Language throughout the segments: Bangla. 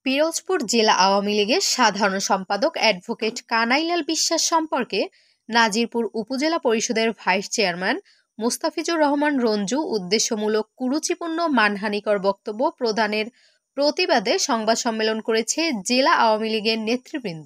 পিরোজপুর জেলা আওয়ামী লীগের সাধারণ সম্পাদক অ্যাডভোকেট কানাইলাল বিশ্বাস সম্পর্কে নাজিরপুর উপজেলা পরিষদের ভাইস চেয়ারম্যান মোস্তাফিজুর রহমান রঞ্জু উদ্দেশ্যমূলক কুরুচিপূর্ণ মানহানিকর বক্তব্য প্রদানের প্রতিবাদে সংবাদ সম্মেলন করেছে জেলা আওয়ামী লীগের নেতৃবৃন্দ।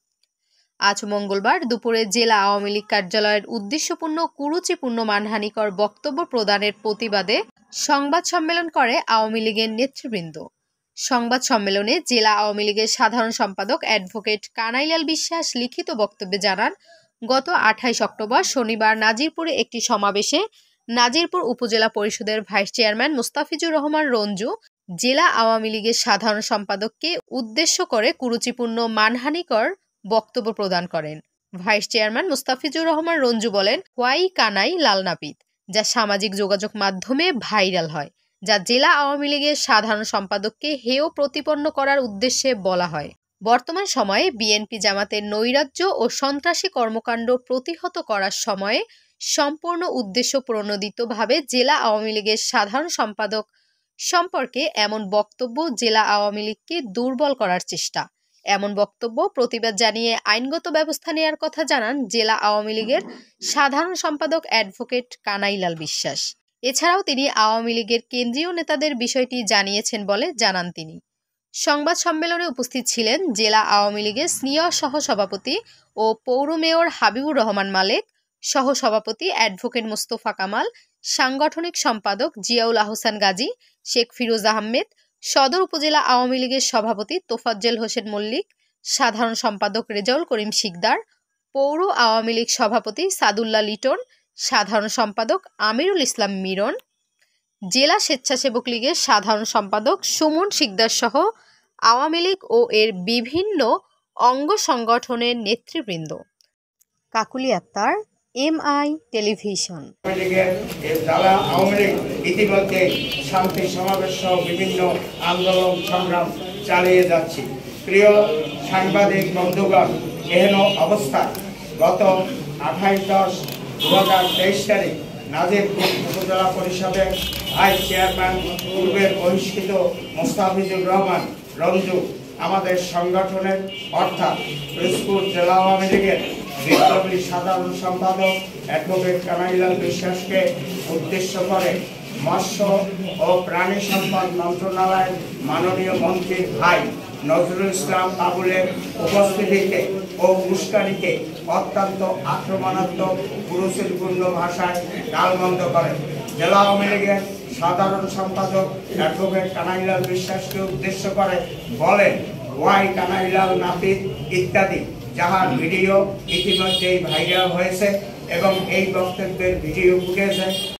আজ মঙ্গলবার দুপুরে জেলা আওয়ামী লীগ কার্যালয়ের উদ্দেশ্যপূর্ণ কুরুচিপূর্ণ মানহানিকর বক্তব্য প্রদানের প্রতিবাদে সংবাদ সম্মেলন করে আওয়ামী লীগের নেতৃবৃন্দ। সংবাদ সম্মেলনে জেলা আওয়ামী লীগের সাধারণ সম্পাদক অ্যাডভোকেট কানাইলাল বিশ্বাস লিখিত বক্তব্যে জানান, গত 28 অক্টোবর শনিবার নাজিরপুরে একটি সমাবেশে নাজিরপুর উপজেলা পরিষদের ভাইস চেয়ারম্যান মোস্তাফিজুর রহমান রঞ্জু জেলা আওয়ামী লীগের সাধারণ সম্পাদককে উদ্দেশ্য করে কুরুচিপূর্ণ মানহানিকর বক্তব্য প্রদান করেন। ভাইস চেয়ারম্যান মোস্তাফিজুর রহমান রঞ্জু বলেন, হোয়াই কানাই লাল নাপিত, যা সামাজিক যোগাযোগ মাধ্যমে ভাইরাল হয়, যা জেলা আওয়ামী লীগের সাধারণ সম্পাদককে হেয় প্রতিপন্ন করার উদ্দেশ্যে বলা হয়। বর্তমান সময়ে বিএনপি জামাতের নৈরাজ্য ও সন্ত্রাসী কর্মকাণ্ড প্রতিহত করার সময়ে সম্পূর্ণ উদ্দেশ্য প্রণোদিতভাবে জেলা আওয়ামী লীগের সাধারণ সম্পাদক সম্পর্কে এমন বক্তব্য জেলা আওয়ামী লীগকে দুর্বল করার চেষ্টা। এমন বক্তব্য প্রতিবাদ জানিয়ে আইনগত ব্যবস্থা নেওয়ার কথা জানান জেলা আওয়ামী লীগের সাধারণ সম্পাদক অ্যাডভোকেট কানাইলাল বিশ্বাস। এছাড়াও তিনি আওয়ামী লীগের কেন্দ্রীয় নেতাদের বিষয়টি জানিয়েছেন বলে জানান তিনি। সংবাদ সম্মেলনে উপস্থিত ছিলেন জেলা আওয়ামী লীগের সিনিয়র সহসভাপতি ও পৌর মেয়র হাবিবুর রহমান মালেক, সহসভাপতি অ্যাডভোকেট মোস্তফা কামাল, সাংগঠনিক সম্পাদক জিয়াউল আহসান গাজী, শেখ ফিরোজ আহমেদ, সদর উপজেলা আওয়ামী লীগের সভাপতি তোফাজ্জল হোসেন মল্লিক, সাধারণ সম্পাদক রেজাউল করিম শিকদার, পৌর আওয়ামী লীগ সভাপতি সাদুল্লাহ লিটন, সাধারণ সম্পাদক আমিরুল ইসলাম মিরন, জেলা স্বেচ্ছাসেবক লীগের সাধারণ সম্পাদক সুমন শিকদার সহ আওয়ামী লীগ ও এর বিভিন্ন অঙ্গ সংগঠনের নেতৃবৃন্দ। Kakuli Akter, MI television. ইতিমধ্যে শান্তি সমাবেশ সহ বিভিন্ন আন্দোলন সংগ্রাম চালিয়ে যাচ্ছি। প্রিয় সাংবাদিক বন্ধুগণ, এহেন অবস্থা গত 28/10/2023 তারিখ নাজিরপুর উপজেলা পরিষদের ভাইস চেয়ারম্যান পূর্বের বহিষ্কৃত মোস্তাফিজুর রহমান রঞ্জু আমাদের সংগঠনের অর্থাৎ পিরোজপুর জেলা আওয়ামী লীগের বিপ্লবী সাধারণ সম্পাদক অ্যাডভোকেট কানাইলাল বিশ্বাসকে উদ্দেশ্য করে মৎস্য ও প্রাণী সম্পদ মন্ত্রণালয়ের মাননীয় মন্ত্রী ভাই নজরুল ইসলাম বাবুলের উপস্থিতিতে ও উস্কানিতে অত্যন্ত আক্রমণাত্মক কুরুচিপূর্ণ ভাষায় গালমন্দ করেন। জেলা আওয়ামী লীগের সাধারণ সম্পাদক অ্যাডভোকেট কানাইলাল বিশ্বাসকে উদ্দেশ্য করে বলেন, ওয়াই কানাইলাল নাপিত ইত্যাদি, যাহার ভিডিও ইতিমধ্যেই ভাইরাল হয়েছে এবং এই বক্তব্যের ভিডিও ফুটেছে